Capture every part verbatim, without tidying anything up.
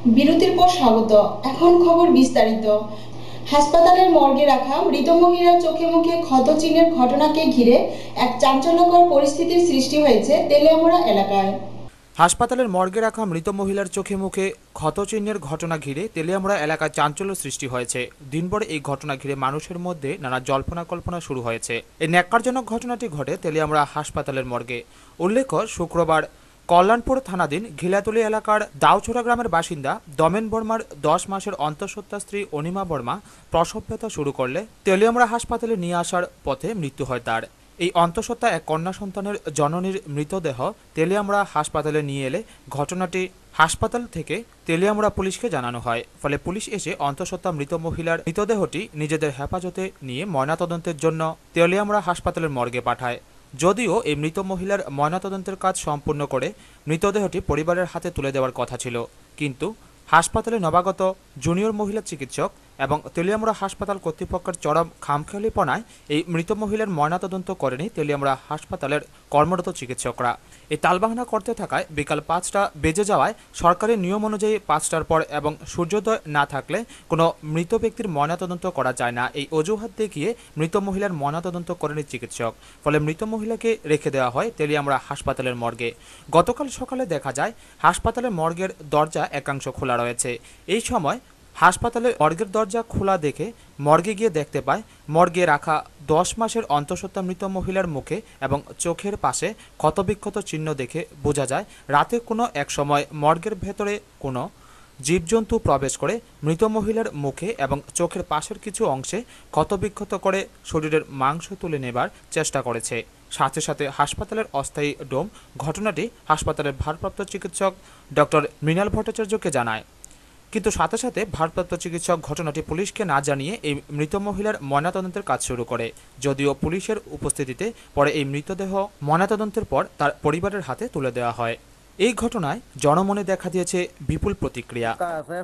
বিরতির পর স্বাগত। এখন খবর বিস্তারিত। হাসপাতালের মর্গে রাখা মৃত মহিলার চোখে মুখে ক্ষত চিহ্নের ঘটনাকে ঘিরে এক চাঞ্চল্যকর পরিস্থিতির সৃষ্টি হয়েছে তেলিয়ামুড়া এলাকায়। হাসপাতালের মর্গে রাখা মৃত মহিলার চোখে মুখে ক্ষতচিহ্নের ঘটনা ঘিরে তেলিয়ামুড়া এলাকায় চাঞ্চল্য সৃষ্টি হয়েছে। দিনভর এই ঘটনা ঘিরে মানুষের মধ্যে নানা জল্পনা কল্পনা শুরু হয়েছে। এই ন্যাক্কারজনক ঘটনাটি ঘটে তেলিয়ামুড়া হাসপাতালের মর্গে। উল্লেখ্য, শুক্রবার কল্যাণপুর থানাধীন ঘিলাতুলি এলাকার দাউছড়া গ্রামের বাসিন্দা দমেন বর্মার দশ মাসের অন্তঃসত্ত্বা স্ত্রী অনিমা বর্মা প্রসব ব্যথা শুরু করলে তেলিয়ামুড়া হাসপাতালে নিয়ে আসার পথে মৃত্যু হয় তার। এই অন্তঃসত্ত্বা এক কন্যা সন্তানের জননীর মৃতদেহ তেলিয়ামুড়া হাসপাতালে নিয়ে এলে ঘটনাটি হাসপাতাল থেকে তেলিয়ামুড়া পুলিশকে জানানো হয়। ফলে পুলিশ এসে অন্তঃসত্ত্বা মৃত মহিলার মৃতদেহটি নিজেদের হেফাজতে নিয়ে ময়নাতদন্তের জন্য তেলিয়ামুড়া হাসপাতালের মর্গে পাঠায়। যদিও এই মৃত মহিলার ময়নাতদন্তের কাজ সম্পূর্ণ করে মৃতদেহটি পরিবারের হাতে তুলে দেওয়ার কথা ছিল, কিন্তু হাসপাতালে নবাগত জুনিয়র মহিলা চিকিৎসক এবং তেলিয়ামুড়া হাসপাতাল কর্তৃপক্ষের চরম খামখেয়ালিপনায় এই মৃত মহিলার ময়নাতদন্ত করেনি তেলিয়ামুড়া হাসপাতালের কর্মরত চিকিৎসকরা। এই তালবাহানা করতে থাকায় বিকাল পাঁচটা বেজে যাওয়ায় সরকারি নিয়ম অনুযায়ী পাঁচটার পর এবং সূর্যোদয় না থাকলে কোনো মৃত ব্যক্তির ময়নাতদন্ত করা যায় না, এই অজুহাত দেখিয়ে মৃত মহিলার ময়নাতদন্ত করেনি চিকিৎসক। ফলে মৃত মহিলাকে রেখে দেওয়া হয় তেলিয়ামুড়া হাসপাতালের মর্গে। গতকাল সকালে দেখা যায় হাসপাতালের মর্গের দরজা একাংশ খোলা রয়েছে। এই সময় হাসপাতালের মর্গের দরজা খোলা দেখে মর্গে গিয়ে দেখতে পায় মর্গে রাখা দশ মাসের অন্তঃসত্ত্বা মৃত মহিলার মুখে এবং চোখের পাশে ক্ষতবিক্ষত চিহ্ন দেখে বোঝা যায় রাতে কোনো এক সময় মর্গের ভেতরে কোনো জীবজন্তু প্রবেশ করে মৃত মহিলার মুখে এবং চোখের পাশের কিছু অংশে ক্ষতবিক্ষত করে শরীরের মাংস তুলে নেবার চেষ্টা করেছে। সাথে সাথে হাসপাতালের অস্থায়ী ডোম ঘটনাটি হাসপাতালের ভারপ্রাপ্ত চিকিৎসক ডক্টর মৃণাল ভট্টাচার্যকে জানায়, কিন্তু সাথে সাথে ভারপ্রাপ্ত চিকিৎসক ঘটনাটি পুলিশকে না জানিয়ে এই মৃত মহিলার ময়নাতদন্তের কাজ শুরু করে। যদিও পুলিশের উপস্থিতিতে পরে এই মৃতদেহ ময়নাতদন্তের পর তার পরিবারের হাতে তুলে দেওয়া হয়। এই ঘটনায় জনমনে দেখা দিয়েছে বিপুল প্রতিক্রিয়া।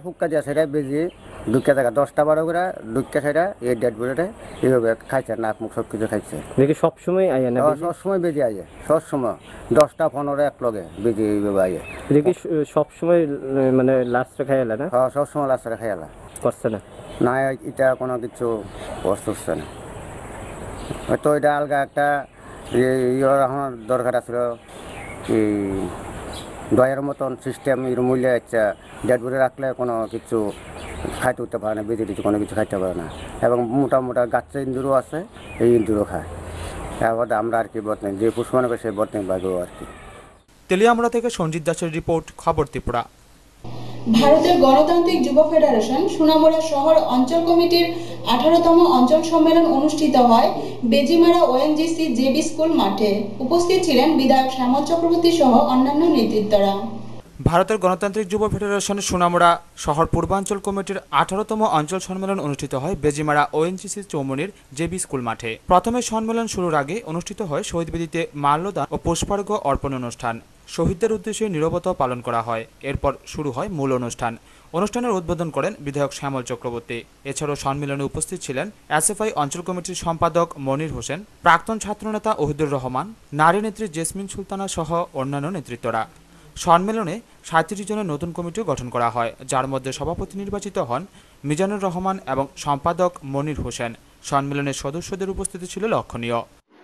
দশটা বারো করে ঢুকা সেটা এই ডেড বডিটা এইভাবে খাইছে, নাক মুখ সব কিছু খাইছে। দেখি সবসময় আইয়া না, সবসময় বেজে আইয়ে, সবসময় দশটা পনেরো এক লগে বেজে এইভাবে আইয়ে। দেখি সবসময় মানে লাস্টে খাইলা না? হ্যাঁ, সবসময় লাস্টে খাইলা করছে না। না, এটা কোনো কিছু করছে না। তো এটা আলগা একটা ইয়ের আমার দরকার আছিল, এই দয়ের মতন সিস্টেম মূল্যে একটা ডেড বডি রাখলে কোনো কিছু খাইতে উঠতে পারে না, বেঁধে দিতে কোনো কিছু খাইতে পারে না। এবং মোটা মোটা গাছের ইন্দুরও আছে, এই ইন্দুরও খায়। তারপর আমরা আর কি বট নেই, যে পুষ মনে করে সেই বট নেই বাগো আর কি। তেলিয়ামুড়া থেকে সঞ্জিত দাসের রিপোর্ট, খবর ত্রিপুরা। ভারতের গণতান্ত্রিক যুব ফেডারেশন সোনামুড়া শহর অঞ্চল কমিটির আঠারোতম অঞ্চল সম্মেলন অনুষ্ঠিত হয় বেজিমারা ওএনজিসি জেবি স্কুল মাঠে। উপস্থিত ছিলেন বিধায়ক শ্যামল চক্রবর্তী সহ অন্যান্য নেতৃত্বরা। ভারতের গণতান্ত্রিক যুব ফেডারেশন সোনামুড়া শহর পূর্বাঞ্চল কমিটির আঠারোতম অঞ্চল সম্মেলন অনুষ্ঠিত হয় বেজিমারা ওএনজিসি চৌমনির জেবি স্কুল মাঠে। প্রথমে সম্মেলন শুরুর আগে অনুষ্ঠিত হয় শহীদ বেদিতে মাল্যদান ও পুষ্পার্ঘ্য অর্পণ অনুষ্ঠান। শহীদদের উদ্দেশ্যে নীরবতা পালন করা হয়। এরপর শুরু হয় মূল অনুষ্ঠান। অনুষ্ঠানের উদ্বোধন করেন বিধায়ক শ্যামল চক্রবর্তী। এছাড়াও সম্মেলনে উপস্থিত ছিলেন এসএফআই অঞ্চল কমিটির সম্পাদক মনির হোসেন, প্রাক্তন ছাত্রনেতা ওহিদুর রহমান, নারী নেত্রী জেসমিন সুলতানা সহ অন্যান্য নেতৃত্বরা। সম্মেলনে সাঁত্রিশ জনের নতুন কমিটিও গঠন করা হয়, যার মধ্যে সভাপতি নির্বাচিত হন মিজানুর রহমান এবং সম্পাদক মনির হোসেন। সম্মেলনের সদস্যদের উপস্থিতি ছিল লক্ষণীয়।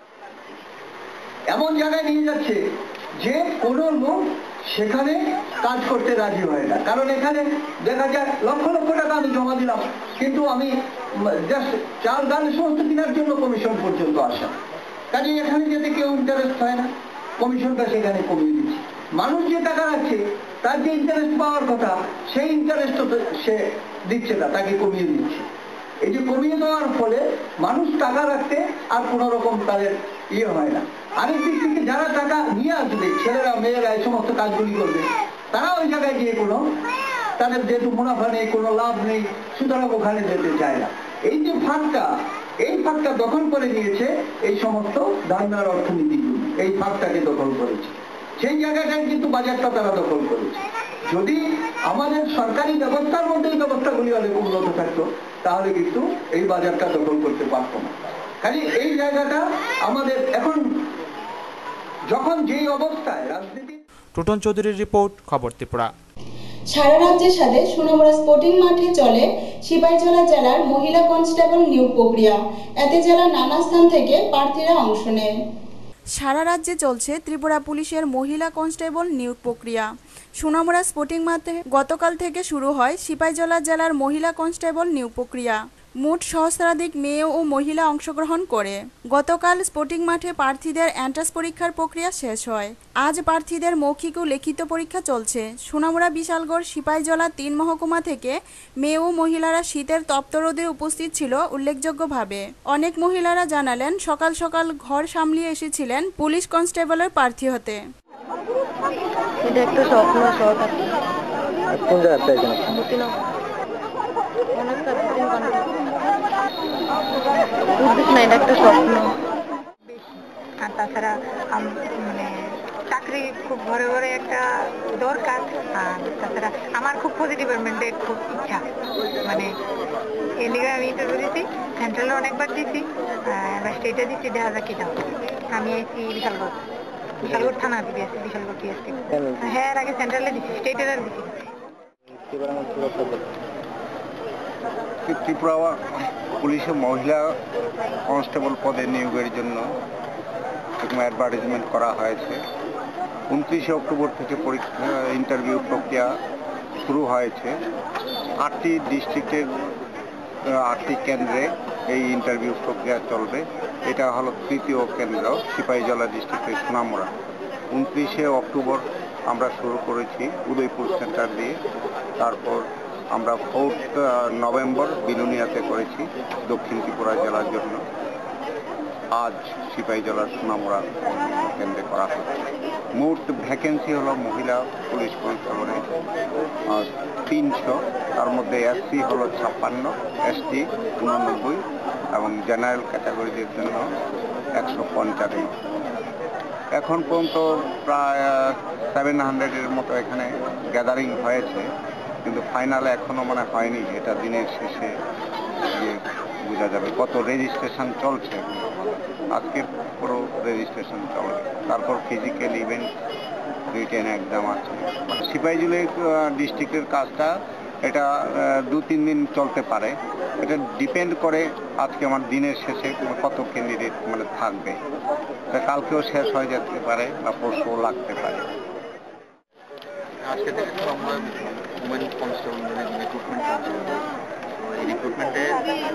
এমন জায়গায় নিয়ে যাচ্ছে যে কোনো লোক সেখানে কাজ করতে রাজি হয় না, কারণ এখানে দেখা যায় লক্ষ লক্ষ টাকা আমি জমা দিলাম, কিন্তু আমি জাস্ট চাল ডাল সমস্ত কেনার জন্য কমিশন পর্যন্ত আসা, কাজে এখানে যেতে কেউ ইন্টারেস্ট হয় না, কমিশনটা সেখানে কমিয়ে দিচ্ছে। মানুষ যে টাকা রাখছে তার যে ইন্টারেস্ট পাওয়ার কথা সেই ইন্টারেস্ট সে দিচ্ছে না, তাকে কমিয়ে দিচ্ছে। এই যে কমিয়ে দেওয়ার ফলে মানুষ টাকা রাখতে আর কোনো রকম তাদের ইয়ে হয় না। আরেক দিক থেকে যারা টাকা নিয়ে আসবে, ছেলেরা মেয়েরা এই সমস্ত কাজগুলি করবে, তারা ওই জায়গায় গিয়ে কোনো তাদের যেহেতু মুনাফা নেই, কোনো লাভ নেই, সুতরাং ওখানে যেতে চায় না। এই যে ফাঁকটা, এই ফাঁকটা দখল করে নিয়েছে এই সমস্ত ধারণার অর্থনীতিগুলি, এই ফাঁকটাকে দখল করেছে। সেই জায়গাটায় কিন্তু বাজারটা তারা দখল করেছে। যদি আমাদের সরকারি ব্যবস্থার মধ্যে এই ব্যবস্থাগুলি অনেক উন্নত থাকতো তাহলে কিন্তু এই বাজারটা দখল করতে পারতো না। খালি এই জায়গাটা আমাদের এখন যখন যেই অবস্থায় রাজনীতি। টুটন চৌধুরীর রিপোর্ট, খবর ত্রিপুরা। সারা রাজ্যের সাথে সোনামুড়া স্পোর্টিং মাঠে চলে সিপাহীজলা জেলার মহিলা কনস্টেবল নিয়োগ প্রক্রিয়া। এতে জেলার নানা স্থান থেকে প্রার্থীরা অংশ নেয়। সারা রাজ্যে চলছে ত্রিপুরা পুলিশের মহিলা কনস্টেবল নিয়োগ প্রক্রিয়া। সোনামুড়া স্পোর্টিং মাঠে গতকাল থেকে শুরু হয় সিপাহীজলা জেলার মহিলা কনস্টেবল নিয়োগ প্রক্রিয়া। মোট সহস্রাধিক মেয়ে ও মহিলা অংশগ্রহণ করে। গতকাল স্পোর্টিং মাঠে প্রার্থীদের এন্ট্রান্স পরীক্ষার প্রক্রিয়া শেষ হয়। আজ প্রার্থীদের মৌখিক ও লিখিত পরীক্ষা চলছে। সোনামুড়া বিশালগড় সিপাহীজলা তিন মহকুমা থেকে মেয়ে ও মহিলারা শীতের তপ্ত রোদে উপস্থিত ছিল উল্লেখযোগ্যভাবে। অনেক মহিলারা জানালেন সকাল সকাল ঘর সামলিয়ে এসেছিলেন পুলিশ কনস্টেবলের প্রার্থী হতে। এটা একটা স্বপ্ন সরকার কোন জায়গাতে এখানে এটা একটা স্বপ্ন। আর তাছাড়া মানে চাকরি খুব ঘরে ঘরে একটা দরকার। আর তাছাড়া আমার খুব পুলিশ ডিপার্টমেন্টের খুব ইচ্ছা, মানে এর লিগে আমি ইন্টারভিউ দিচ্ছি, সেন্ট্রালে অনেকবার দিচ্ছি, এবার স্টেটে দিচ্ছি, দেখা যাক কি দাও। আমি আইছি বিশালগড়, বিশালগড় থানা দিয়েছি, বিশালগড় টিএসপি। হ্যাঁ, এর আগে সেন্ট্রালে দিচ্ছি, স্টেটের আর দিচ্ছি। ত্রিপুরা পুলিশে মহিলা কনস্টেবল পদে নিয়োগের জন্য অ্যাডভার্টাইজমেন্ট করা হয়েছে। উনত্রিশে অক্টোবর থেকে পরীক্ষা ইন্টারভিউ প্রক্রিয়া শুরু হয়েছে। আটটি ডিস্ট্রিক্টের আটটি কেন্দ্রে এই ইন্টারভিউ প্রক্রিয়া চলবে। এটা হলো তৃতীয় কেন্দ্র, সিপাহীজলা ডিস্ট্রিক্টের সোনামুড়া। উনত্রিশে অক্টোবর আমরা শুরু করেছি উদয়পুর সেন্টার দিয়ে, তারপর আমরা ফোর্থ নভেম্বর বিলুনিয়াতে করেছি দক্ষিণ ত্রিপুরা জেলার জন্য। আজ সিপাহীজলার সোনামুড়া কেন্দ্রে করা হচ্ছে। মোট ভ্যাকেন্সি হলো মহিলা পুলিশ কনস্টেবলে তিনশো, তার মধ্যে এসসি হলো ছাপ্পান্ন, এসটি উননব্বই এবং জেনারেল ক্যাটাগরিদের জন্য একশো পঞ্চান্ন। এখন পর্যন্ত প্রায় সেভেন হান্ড্রেডের মতো এখানে গ্যাদারিং হয়েছে, কিন্তু ফাইনালে এখনও মানে হয়নি। এটা দিনের শেষে গিয়ে বোঝা যাবে। কত রেজিস্ট্রেশন চলছে, আজকে পুরো রেজিস্ট্রেশন চলবে, তারপর ফিজিক্যাল ইভেন্ট, রিটেন এক্সাম আছে। সিপাহীজলা ডিস্ট্রিক্টের কাজটা এটা দু তিন দিন চলতে পারে। এটা ডিপেন্ড করে আজকে আমার দিনের শেষে কত ক্যান্ডিডেট মানে থাকবে। কালকেও শেষ হয়ে যেতে পারে বা পরশুও লাগতে পারে। আজকে থেকে তো আমরা উমেন কনস্টেবলদের রিক্রুটমেন্ট করছি। তো এই রিক্রুটমেন্টে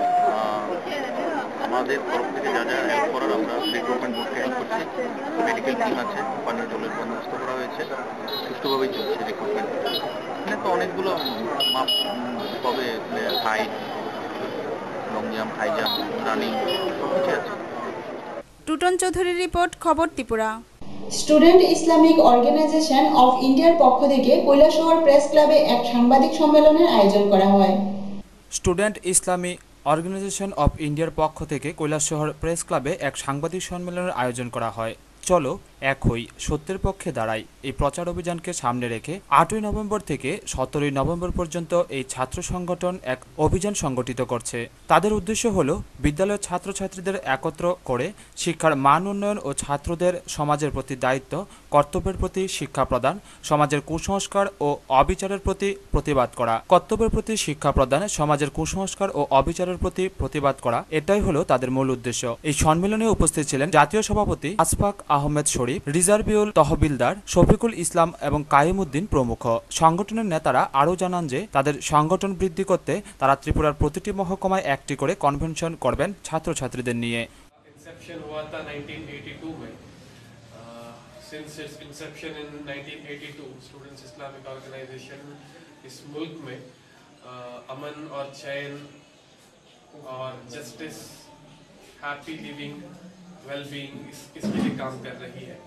আমাদের তরফ থেকে যা যা হেল্প করার আমরা রিক্রুটমেন্ট বোর্ডকে হেল্প করছি। মেডিকেল টিম আছে, পানীয় জলের বন্দোবস্ত করা হয়েছে, সুষ্ঠুভাবেই চলছে রিক্রুটমেন্ট। এখানে তো অনেকগুলো মাপ তবে height, long jump, high jump, running সব কিছু আছে। টুটন চৌধুরীর রিপোর্ট, খবর Tripura. Student Islamic organisation of ইন্ডিয়ার পক্ষ থেকে কৈলাসহর প্রেস ক্লাবে এক সাংবাদিক সম্মেলনের আয়োজন করা হয়। স্টুডেন্ট ইসলামী অর্গানাইজেশন অফ ইন্ডিয়ার পক্ষ থেকে কৈলাসহর প্রেস ক্লাবে এক সাংবাদিক সম্মেলনের আয়োজন করা হয়। চলো এক হই, সত্যের পক্ষে দাঁড়াই এই প্রচার অভিযানকে সামনে রেখে আটই নভেম্বর থেকে সতেরোই নভেম্বর পর্যন্ত এই ছাত্র সংগঠন এক অভিযান সংগঠিত করছে। তাদের উদ্দেশ্য হলো বিদ্যালয়ের ছাত্রছাত্রীদের একত্র করে শিক্ষার মান উন্নয়ন ও ছাত্রদের সমাজের প্রতি দায়িত্ব কর্তব্যের প্রতি শিক্ষা প্রদান, সমাজের কুসংস্কার ও অবিচারের প্রতি প্রতিবাদ করা। কর্তব্যের প্রতি শিক্ষা প্রদান, সমাজের কুসংস্কার ও অবিচারের প্রতি প্রতিবাদ করা, এটাই হলো তাদের মূল উদ্দেশ্য। এই সম্মেলনে উপস্থিত ছিলেন জাতীয় সভাপতি আশফাক আহমেদ শরীফ, রিজার্ভিউল তহবিলদার শফিকুল ইসলাম এবং কাইমউদ্দিন প্রমুখ। সংগঠনের নেতারা আরও জানান যে তাদের সংগঠন বৃদ্ধি করতে তারা ত্রিপুরার প্রতিটি মহকুমায় একটি করে কনভেনশন করবেন ছাত্রছাত্রীদের নিয়ে। इंसेप्शन हुआ था नाइनटीन एटी टू में। Since its inception in nineteen eighty two students Islamic organisation इस मुल्क में uh, अमन और चैन और जस्टिस, हैप्पी लिविंग, वेलबींग इस, इसके लिए काम कर रही है।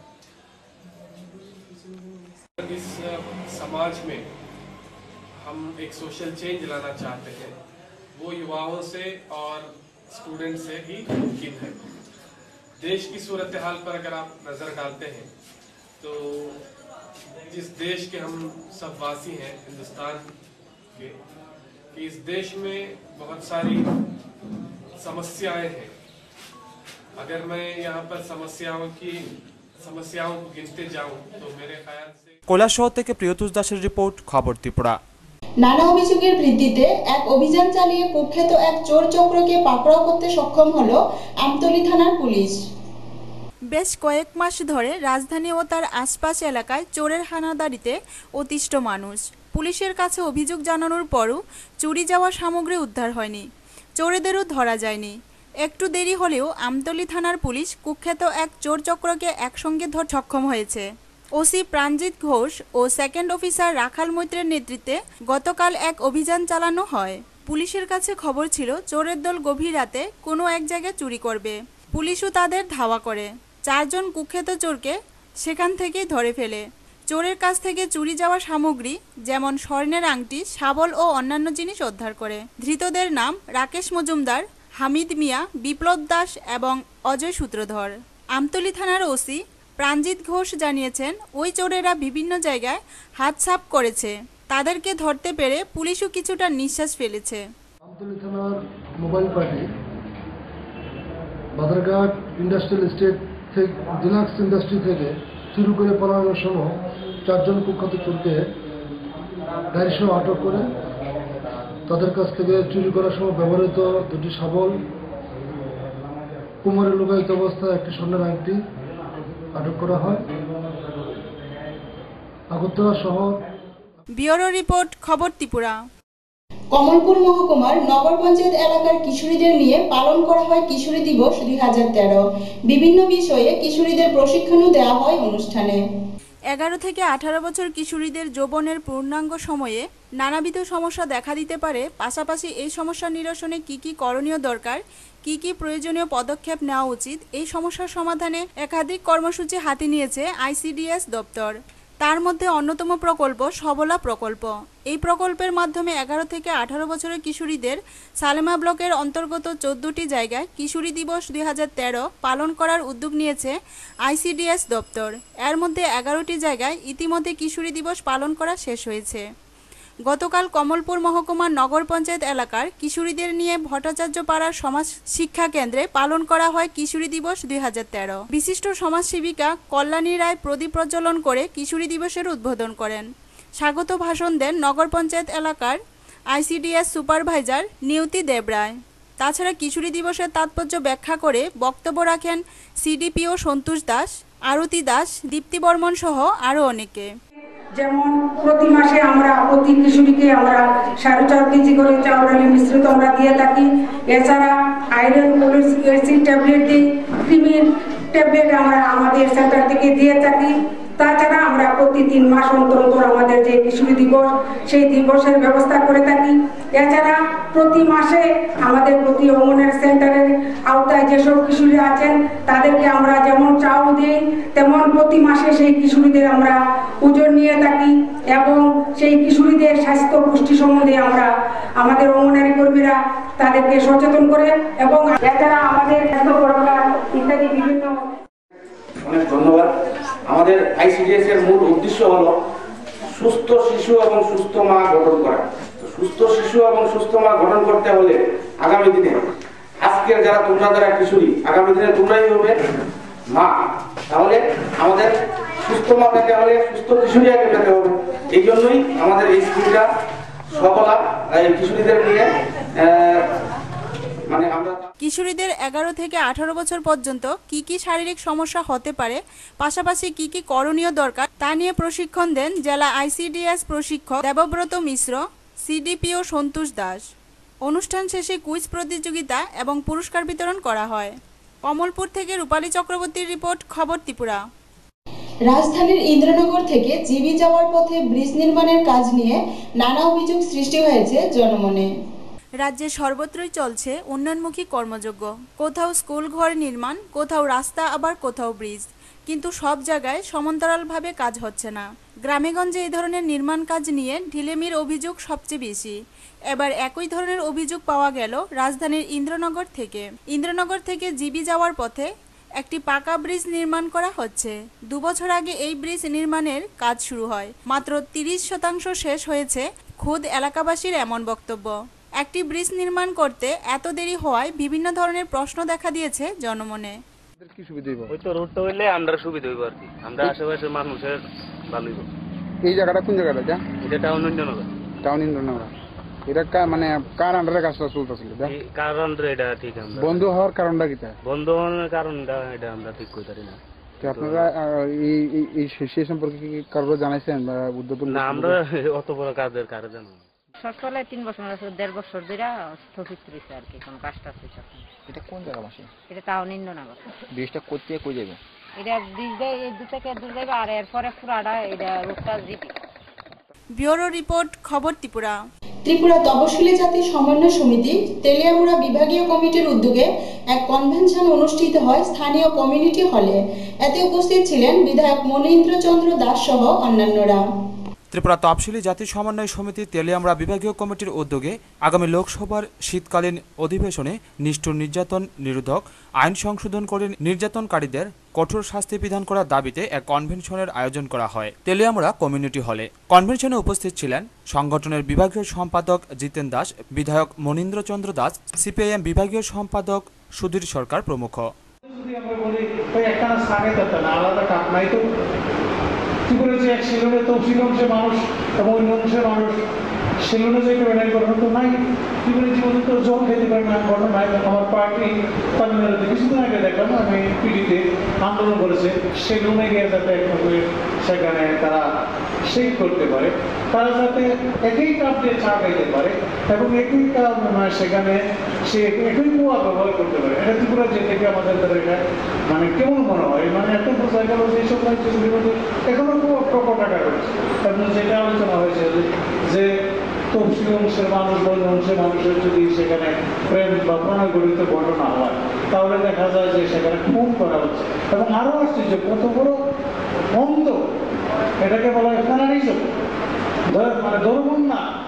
इस समाज में हम एक सोशल चेंज लाना चाहते हैं, वो युवाओं से और स्टूडेंट से ही मुमकिन है। देश की सूरत हाल पर अगर आप नज़र डालते हैं तो जिस देश के हम सब वासी हैं, हिंदुस्तान के, कि इस देश में बहुत सारी समस्याएं हैं। अगर मैं यहाँ पर समस्याओं की समस्याओं को गिनते जाऊं तो मेरे ख्याल से কৈলাসহর থেকে প্রিয়তোষ দাসের রিপোর্ট, খবর ত্রিপুরা। নানা অভিযোগের ভিত্তিতে এক অভিযান চালিয়ে কুখ্যাত এক চোর চক্রকে পাকড়াও করতে সক্ষম হলো আমতলী থানার পুলিশ। বেশ কয়েক মাস ধরে রাজধানী ও তার আশপাশ এলাকায় চোরের হানাদারিতে অতিষ্ঠ মানুষ। পুলিশের কাছে অভিযোগ জানানোর পরও চুরি যাওয়া সামগ্রী উদ্ধার হয়নি, চোরেদেরও ধরা যায়নি। একটু দেরি হলেও আমতলী থানার পুলিশ কুখ্যাত এক চোর চক্রকে একসঙ্গে ধরতে সক্ষম হয়েছে। ওসি প্রাণজিৎ ঘোষ ও সেকেন্ড অফিসার রাখাল মৈত্রের নেতৃত্বে গতকাল এক অভিযান চালানো হয়। পুলিশের কাছে খবর ছিল চোরের দল গভীর রাতে কোনো এক জায়গায় চুরি করবে। পুলিশও তাদের ধাওয়া করে চারজন কুখ্যাত চোরকে সেখান থেকেই ধরে ফেলে। চোরের কাছ থেকে চুরি যাওয়া সামগ্রী যেমন স্বর্ণের আংটি, শাবল ও অন্যান্য জিনিস উদ্ধার করে। ধৃতদের নাম রাকেশ মজুমদার, হামিদ মিয়া, বিপ্লব দাস এবং অজয় সূত্রধর। আমতলী থানার ওসি প্রাণজিৎ ঘোষ জানিয়েছেন, ওই চোরেরা বিভিন্ন জায়গায় হাত সাফ করেছে। তাদেরকে ধরতে পেরে পুলিশও কিছুটা নিঃশ্বাস ফেলেছে। আমতলী থানার mobile party Badarghat industrial estate থেকে ডিলাক্স ইন্ডাস্ট্রি থেকে চুরি করে পালানোর সময় চারজন কুখ্যাত চোরকে গাড়িসহ আটক করে তাদের কাছ থেকে চুরি করার সময় ব্যবহৃত দুটি শাবল, কোমরে লুকায়িত অবস্থায় একটি স্বর্ণের আংটি আটক করা হয়। আগরতলা শহর। ব্যুরো রিপোর্ট, খবর ত্রিপুরা। কমলপুর মহকুমার নগর পঞ্চায়েত এলাকার কিশোরীদের নিয়ে পালন করা হয় কিশোরী দিবস দুই হাজার তেরো। বিভিন্ন বিষয়ে কিশোরীদের প্রশিক্ষণও দেওয়া হয় অনুষ্ঠানে। এগারো থেকে আঠারো বছর কিশোরীদের যৌবনের পূর্ণাঙ্গ সময়ে নানাবিধ সমস্যা দেখা দিতে পারে। পাশাপাশি এই সমস্যা নিরসনে কি কি করণীয় দরকার, কি কি প্রয়োজনীয় পদক্ষেপ নেওয়া উচিত, এই সমস্যার সমাধানে একাধিক কর্মসূচি হাতে নিয়েছে আইসিডিএস দপ্তর। তার মধ্যে অন্যতম প্রকল্প সবলা প্রকল্প। এই প্রকল্পের মাধ্যমে এগারো থেকে আঠারো বছরের কিশোরীদের সালেমা ব্লকের অন্তর্গত চোদ্দটি জায়গায় কিশোরী দিবস দুই হাজার তেরো পালন করার উদ্যোগ নিয়েছে আইসিডিএস দপ্তর। এর মধ্যে এগারোটি জায়গায় ইতিমধ্যে কিশোরী দিবস পালন করা শেষ হয়েছে। গতকাল কমলপুর মহকুমার নগর পঞ্চায়েত এলাকার কিশোরীদের নিয়ে ভট্টাচার্য পাড়ার সমাজ শিক্ষা কেন্দ্রে পালন করা হয় কিশোরী দিবস দুই হাজার তেরো। বিশিষ্ট সমাজসেবিকা কল্যাণী রায় প্রদীপ প্রজ্বলন করে কিশোরী দিবসের উদ্বোধন করেন। স্বাগত ভাষণ দেন নগর পঞ্চায়েত এলাকার আইসিডিএস সুপারভাইজার নিয়তি দেবরায়। তাছাড়া কিশোরী দিবসের তাৎপর্য ব্যাখ্যা করে বক্তব্য রাখেন সিডিপিও সন্তোষ দাস, আরতি দাস, দীপ্তি বর্মন সহ আরও অনেকে। যেমন প্রতি মাসে আমরা প্রতি কিশোরীকে আমরা সাড়ে চার কেজি করে চাউল মিশ্রিত আমরা দিয়ে থাকি। এছাড়া আয়রন পলিসি ট্যাবলেট দিই, ক্রিমির ট্যাবলেট আমরা আমাদের সেন্টার থেকে দিয়ে থাকি। তাছাড়া আমরা প্রতি তিন মাস অন্তর অন্তর আমাদের যে কিশোরী দিবস সেই দিবসের ব্যবস্থা করে থাকি। এছাড়া প্রতি মাসে আমাদের প্রতি অঙ্গনের সেন্টারের আওতায় যেসব কিশোরী আছেন তাদেরকে আমরা যেমন চাউল দিই, তেমন প্রতি মাসে সেই কিশোরীদের আমরা ওজন নিয়ে থাকি এবং সেই কিশোরীদের স্বাস্থ্য পুষ্টি সম্বন্ধে আমরা আমাদের অঙ্গনারী কর্মীরা তাদেরকে সচেতন করে এবং এছাড়া আমাদের স্বাস্থ্য পরীক্ষা ইত্যাদি বিভিন্ন। অনেক ধন্যবাদ। আমাদের আইসিডিএস এর মূল উদ্দেশ্য হলো সুস্থ শিশু এবং সুস্থ মা গঠন করা। সুস্থ শিশু এবং সুস্থ মা গঠন করতে হলে আগামী দিনে আজকের যারা তোমরা যারা কিশোরী, আগামী দিনে তোমরাই হবে মা। তাহলে আমাদের সুস্থ মা পেতে হলে সুস্থ কিশোরী আগে পেতে হবে। এই জন্যই আমাদের এই স্কুলটা সবলা কিশোরীদের নিয়ে মানে আমরা কিশোরীদের এগারো থেকে আঠারো বছর পর্যন্ত কি কি শারীরিক সমস্যা হতে পারে, পাশাপাশি কি কি করণীয় দরকার তা নিয়ে প্রশিক্ষণ দেন জেলা আইসিডিএস প্রশিক্ষক দেবব্রত মিশ্র, সিডিপিও সন্তোষ দাস। অনুষ্ঠান শেষে কুইজ প্রতিযোগিতা এবং পুরস্কার বিতরণ করা হয়। কমলপুর থেকে রূপালী চক্রবর্তীর রিপোর্ট, খবর ত্রিপুরা। রাজধানীর ইন্দ্রনগর থেকে জিবি যাওয়ার পথে ব্রিজ নির্মাণের কাজ নিয়ে নানা অভিযোগ সৃষ্টি হয়েছে জনমনে। রাজ্যে সর্বত্রই চলছে উন্নয়নমুখী কর্মযজ্ঞ। কোথাও স্কুল ঘর নির্মাণ, কোথাও রাস্তা, আবার কোথাও ব্রিজ, কিন্তু সব জায়গায় সমান্তরালভাবে কাজ হচ্ছে না। গ্রামেগঞ্জে এই ধরনের নির্মাণ কাজ নিয়ে ঢিলেমির অভিযোগ সবচেয়ে বেশি। এবার একই ধরনের অভিযোগ পাওয়া গেল রাজধানীর ইন্দ্রনগর থেকে। ইন্দ্রনগর থেকে জিবি যাওয়ার পথে একটি পাকা ব্রিজ নির্মাণ করা হচ্ছে। দু বছর আগে এই ব্রিজ নির্মাণের কাজ শুরু হয়, মাত্র তিরিশ শতাংশ শেষ হয়েছে। খোদ এলাকাবাসীর এমন বক্তব্য। একটি ব্রিজ নির্মাণ করতে এত দেরি হওয়ায় বিভিন্ন ধরনের প্রশ্ন দেখা দিয়েছে জনমনে। কি সুবিধা হইব? ওই তো রোডটা হইলে আমরা সুবিধা হইব আর কি, আমরা আশেপাশের মানুষের ভালো হইব। এই জায়গাটা কোন জায়গাটা এটা? এটা টাউন ইন্দ্রনগর। টাউন ইন্দ্রনগর। এটা কা মানে কার আন্ডারে কাজটা চলতেছিল? কার আন্ডারে এটা ঠিক আমরা বন্ধ হওয়ার কারণটা কি? বন্ধ হওয়ার কারণটা এটা আমরা ঠিক কইতে পারি না। আপনারা এই এই সেই সম্পর্কে কি কারো জানাইছেন বা উদ্যোগ? না, আমরা অত বড় কাজের কারো জানি না। সকালে তিন বছর দেড় বছর ধরে স্থগিত রয়েছে আর কি, কোনো কাজটা হচ্ছে। এটা কোন জায়গা মাসে? এটা টাউন ইন্দ্রনগর। ব্রিজটা করতে কই যাবে? এটা ব্রিজ দেয় দু থেকে দূর যাবে, আর এরপরে পুরাটা এটা রোডটা জিপি। ব্যুরো রিপোর্ট, খবর ত্রিপুরা। ত্রিপুরা তপশিলি জাতি সমন্বয় সমিতি তেলিয়ামুড়া বিভাগীয় কমিটির উদ্যোগে এক কনভেনশন অনুষ্ঠিত হয় স্থানীয় কমিউনিটি হলে। এতে উপস্থিত ছিলেন বিধায়ক মনীন্দ্র চন্দ্র দাস সহ অন্যান্যরা। ত্রিপুরা তপশিলি জাতি সমন্বয় সমিতি তেলিয়ামুড়া বিভাগীয় কমিটির উদ্যোগে আগামী লোকসভার শীতকালীন অধিবেশনে নিষ্ঠুর নির্যাতন নিরোধক আইন সংশোধন করে নির্যাতনকারীদের কঠোর শাস্তি বিধান করার দাবিতে এক কনভেনশনের আয়োজন করা হয় তেলিয়ামুড়া কমিউনিটি হলে। কনভেনশনে উপস্থিত ছিলেন সংগঠনের বিভাগীয় সম্পাদক জিতেন দাস, বিধায়ক মনীন্দ্র চন্দ্র দাস, সিপিআইএম বিভাগীয় সম্পাদক সুধীর সরকার প্রমুখ। ত্রিপুরা যে এক শিলনে তফসিল অংশের মানুষ এবং অন্য অংশের মানুষ শিলনে যে একটা গঠন তো নাই, ত্রিপুরা জীবনে তো জল খেতে পারে না, গঠন নাই। আমার পার্টি তামিলনাড়ুতে কিছুদিন আগে দেখলাম আমি পিডিতে আন্দোলন করেছে, সেলুনে গিয়ে যাতে সেখানে তারা সেই করতে পারে, তারা যাতে একই কাপ দিয়ে চা খাইতে পারে এবং একই কাপ সেখানে সে একই কুয়া ব্যবহার করতে পারে। এটা ত্রিপুরা যে থেকে আমাদের এটা মানে কেমন মনে হয়, মানে এত বোঝা গেল যে সব রাজ্যগুলির মধ্যে এখনো খুব টাকা করছে। এবং যেটা আলোচনা হয়েছে যে তফসিল অংশের মানুষ বন্য অংশের মানুষের যদি সেখানে প্রেম বা প্রণয় গঠিত ঘটনা হয় তাহলে দেখা যায় যে সেখানে খুন করা হচ্ছে। এবং আরো আসছে যে কত বড় বন্ধ, এটাকে বলা হয় ফ্যানারিজম, মানে ধর্ম না